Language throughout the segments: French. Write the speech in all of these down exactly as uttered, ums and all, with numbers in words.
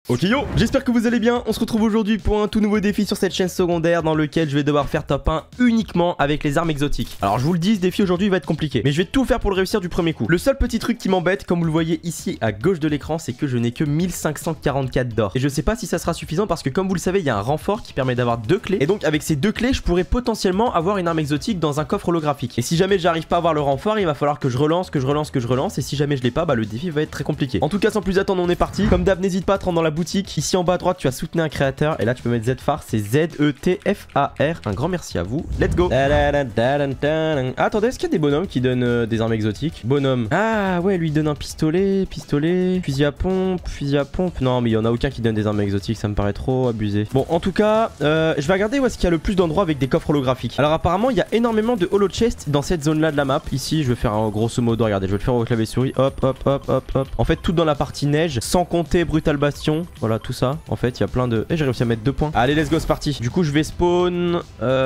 Ok yo, j'espère que vous allez bien. On se retrouve aujourd'hui pour un tout nouveau défi sur cette chaîne secondaire dans lequel je vais devoir faire top un uniquement avec les armes exotiques. Alors je vous le dis, ce défi aujourd'hui va être compliqué, mais je vais tout faire pour le réussir du premier coup. Le seul petit truc qui m'embête, comme vous le voyez ici à gauche de l'écran, c'est que je n'ai que mille cinq cent quarante-quatre d'or. Et je sais pas si ça sera suffisant parce que comme vous le savez, il y a un renfort qui permet d'avoir deux clés. Et donc avec ces deux clés, je pourrais potentiellement avoir une arme exotique dans un coffre holographique. Et si jamais j'arrive pas à avoir le renfort, il va falloir que je relance, que je relance, que je relance. Et si jamais je l'ai pas, bah le défi va être très compliqué. En tout cas, sans plus attendre, on est parti. Comme d'hab, n'hésite pas à te rendre dans la boutique. Ici en bas à droite, tu as soutenu un créateur. Et là, tu peux mettre Z F A R. C'est Z E T F A R. Un grand merci à vous. Let's go. Ah, attendez, est-ce qu'il y a des bonhommes qui donnent euh, des armes exotiques? Bonhomme. Ah ouais, lui il donne un pistolet, pistolet, fusil à pompe, fusil à pompe. Non, mais il y en a aucun qui donne des armes exotiques. Ça me paraît trop abusé. Bon, en tout cas, euh, je vais regarder où est-ce qu'il y a le plus d'endroits avec des coffres holographiques. Alors apparemment, il y a énormément de holo chest dans cette zone-là de la map. Ici, je vais faire un grosso modo. Regardez, je vais le faire au clavier souris. Hop, hop, hop, hop, hop. En fait, tout dans la partie neige, sans compter Brutal Bastion. Voilà, tout ça. En fait, il y a plein de... Eh, j'ai réussi à mettre deux points. Allez, let's go, c'est parti. Du coup, je vais spawn...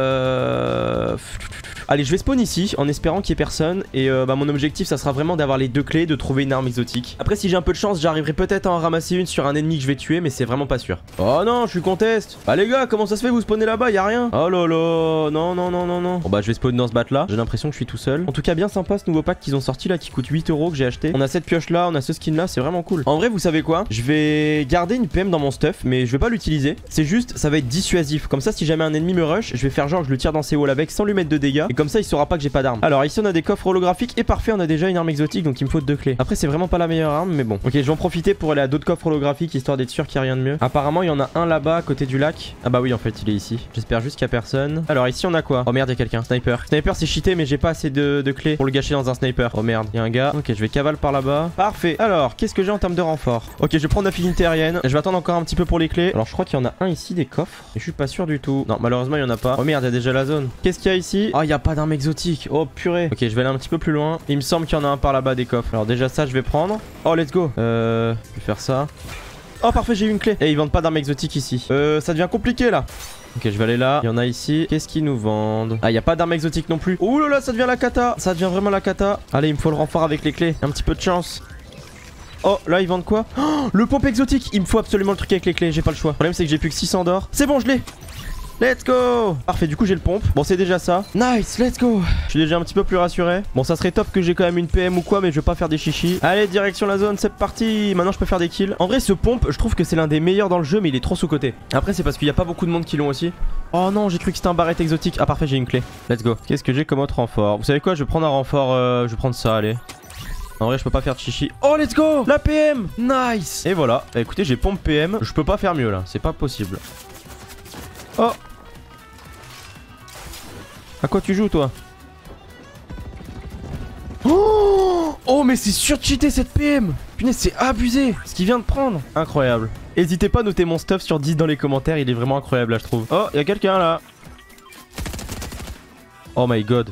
Euh... Allez, je vais spawn ici en espérant qu'il y ait personne. Et euh, bah, mon objectif, ça sera vraiment d'avoir les deux clés, de trouver une arme exotique. Après, si j'ai un peu de chance, j'arriverai peut-être à en ramasser une sur un ennemi que je vais tuer, mais c'est vraiment pas sûr. Oh non, je suis conteste. Bah les gars, comment ça se fait, vous spawnez là-bas, y a rien? Oh là là, non, non, non, non, non. Bon bah, je vais spawn dans ce bat là. J'ai l'impression que je suis tout seul. En tout cas, bien sympa ce nouveau pack qu'ils ont sorti là, qui coûte huit euros, que j'ai acheté. On a cette pioche là, on a ce skin là, c'est vraiment cool. En vrai, vous savez quoi? Je vais garder une P M dans mon stuff, mais je vais pas l'utiliser. C'est juste, ça va être dissuasif. Comme ça, si jamais un ennemi me rush, je vais faire genre que je le tire dans ses walls avec sans lui mettre de dégâts. Et comme ça, il saura pas que j'ai pas d'arme. Alors ici, on a des coffres holographiques et parfait, on a déjà une arme exotique, donc il me faut deux clés. Après, c'est vraiment pas la meilleure arme, mais bon. Ok, je vais en profiter pour aller à d'autres coffres holographiques histoire d'être sûr qu'il n'y a rien de mieux. Apparemment, il y en a un là-bas à côté du lac. Ah bah oui, en fait, il est ici. J'espère juste qu'il y a personne. Alors ici, on a quoi? Oh merde, il y a quelqu'un. Sniper. Sniper, c'est cheaté, mais j'ai pas assez de, de clés pour le gâcher dans un sniper. Oh merde, il y a un gars. Ok, je vais cavale par là-bas. Parfait. Alors, qu'est-ce que j'ai en termes de renfort? Ok, je vais prendre affinité aérienne. Je vais attendre encore un petit peu pour les clés. Alors, je crois qu'il y en a un ici, des coffres. Et je suis pas sûr du tout. Non, malheureusement, il y en a pas. Oh merde, il y a déjà la zone. Qu'est-ce qu'il y a ici? Oh, il y a pas d'arme exotique. Oh purée. Ok, je vais aller un petit peu plus loin. Il me semble qu'il y en a un par là-bas des coffres. Alors, déjà, ça, je vais prendre. Oh, let's go. Euh, je vais faire ça. Oh, parfait, j'ai eu une clé. Et ils vendent pas d'armes exotiques ici. Euh, ça devient compliqué là. Ok, je vais aller là. Il y en a ici. Qu'est-ce qu'ils nous vendent? Ah, il n'y a pas d'armes exotiques non plus. Ouh là là, ça devient la cata. Ça devient vraiment la cata. Allez, il me faut le renfort avec les clés. Un petit peu de chance. Oh, là, ils vendent quoi? Oh, le pompe exotique. Il me faut absolument le truc avec les clés. J'ai pas le choix. Le problème, c'est que j'ai plus que six cents d'or. C'est bon, je l'ai. Let's go. Parfait, du coup j'ai le pompe. Bon, c'est déjà ça. Nice, let's go. Je suis déjà un petit peu plus rassuré. Bon, ça serait top que j'ai quand même une P M ou quoi, mais je vais pas faire des chichis. Allez, direction la zone, c'est parti. Maintenant je peux faire des kills. En vrai, ce pompe, je trouve que c'est l'un des meilleurs dans le jeu, mais il est trop sous-côté. Après, c'est parce qu'il y a pas beaucoup de monde qui l'ont aussi. Oh non, j'ai cru que c'était un barrette exotique. Ah parfait, j'ai une clé. Let's go. Qu'est-ce que j'ai comme autre renfort? Vous savez quoi? Je vais prendre un renfort, euh, je vais prendre ça, allez. En vrai, je peux pas faire de chichi. Oh, let's go. La P M. Nice. Et voilà. Bah, écoutez, j'ai pompe P M. Je peux pas faire mieux là. C'est pas possible. Oh. À quoi tu joues, toi? Oh, oh mais c'est surcheaté cette P M. Punaise, c'est abusé ce qu'il vient de prendre. Incroyable. N'hésitez pas à noter mon stuff sur dix dans les commentaires. Il est vraiment incroyable là, je trouve. Oh, il y a quelqu'un là. Oh my god.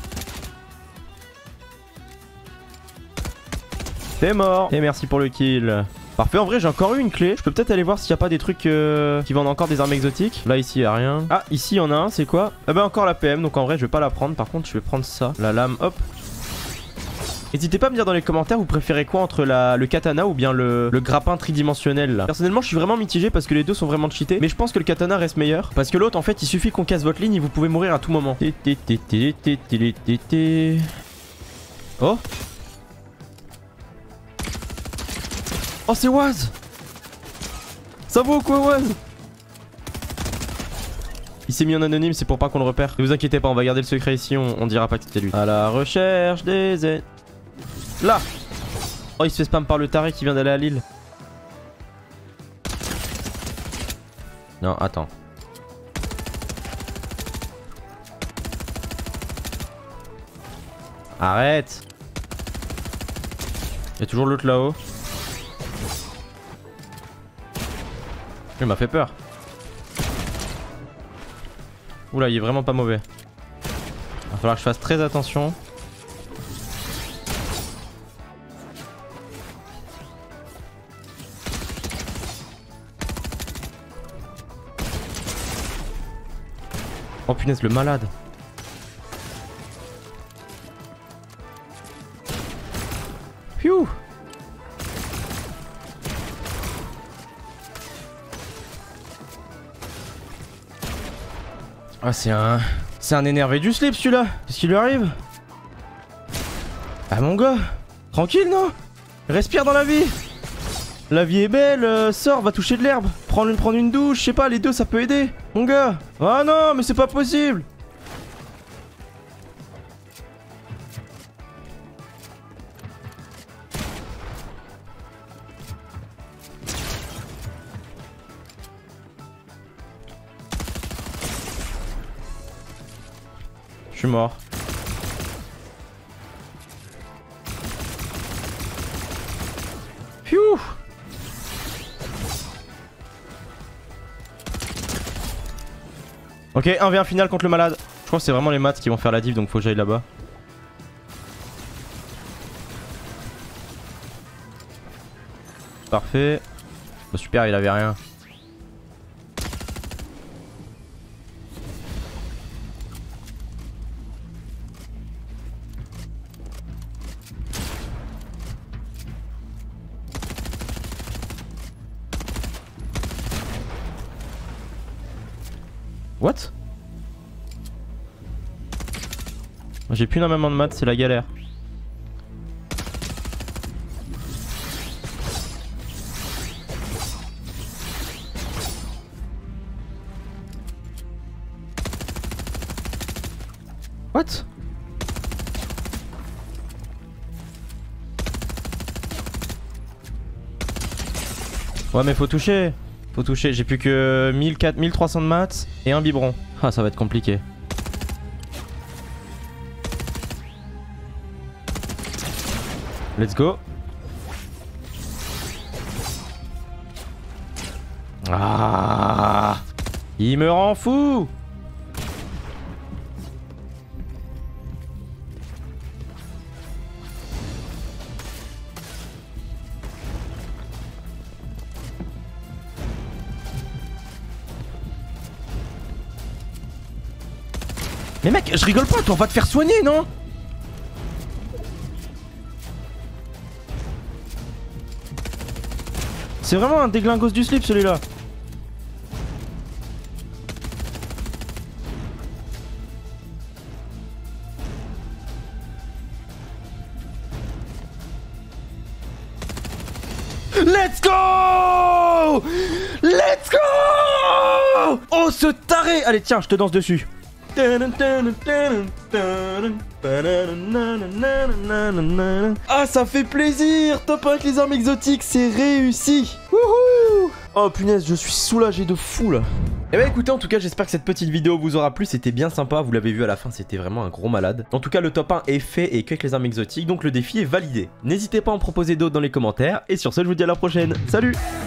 C'est mort. Et merci pour le kill. Parfait, en vrai j'ai encore eu une clé. Je peux peut-être aller voir s'il n'y a pas des trucs euh, qui vendent encore des armes exotiques. Là ici il n'y a rien. Ah, ici il y en a un, c'est quoi? Ah bah encore la P M, donc en vrai je vais pas la prendre. Par contre je vais prendre ça, la lame, hop. N'hésitez pas à me dire dans les commentaires, vous préférez quoi entre la, le katana ou bien le, le grappin tridimensionnel là. Personnellement je suis vraiment mitigé parce que les deux sont vraiment cheatés. Mais je pense que le katana reste meilleur. Parce que l'autre en fait il suffit qu'on casse votre ligne et vous pouvez mourir à tout moment. Oh. Oh, c'est Waz. Ça vaut quoi, Waz? Il s'est mis en anonyme, c'est pour pas qu'on le repère. Ne vous inquiétez pas, on va garder le secret ici, on, on dira pas que c'était lui. À la recherche des aides. Là. Oh, il se fait spam par le taré qui vient d'aller à Lille. Non, attends. Arrête. Il y a toujours l'autre là-haut. Il m'a fait peur. Oula, il est vraiment pas mauvais. Va falloir que je fasse très attention. Oh punaise, le malade. Phew. Ah, c'est un... C'est un énervé du slip, celui-là. Qu'est-ce qui lui arrive? Ah, mon gars. Tranquille, non? Respire dans la vie. La vie est belle, euh, sors, va toucher de l'herbe. Prendre une, prendre une douche, je sais pas, les deux, ça peut aider. Mon gars. Ah non, mais c'est pas possible. Je suis mort. Pfiou. Ok, un v un final contre le malade. Je crois que c'est vraiment les maths qui vont faire la diff, donc faut que j'aille là-bas. Parfait. Oh, super, il avait rien. What? J'ai plus énormément de maths, c'est la galère. What? Ouais mais faut toucher. Faut toucher, j'ai plus que mille quatre cents, mille trois cents de maths et un biberon. Ah, ça va être compliqué. Let's go. Ah, il me rend fou. Mais mec, je rigole pas, toi, on va te faire soigner, non? C'est vraiment un déglingos du slip, celui-là. Let's go! Let's go! Oh, ce taré! Allez, tiens, je te danse dessus. Ah, ça fait plaisir. Top un avec les armes exotiques, c'est réussi. Wouhou. Oh punaise, je suis soulagé de fou là. Et bah écoutez, en tout cas j'espère que cette petite vidéo vous aura plu, c'était bien sympa, vous l'avez vu à la fin, c'était vraiment un gros malade. En tout cas le top un est fait et qu'avec les armes exotiques, donc le défi est validé. N'hésitez pas à en proposer d'autres dans les commentaires, et sur ce je vous dis à la prochaine, salut.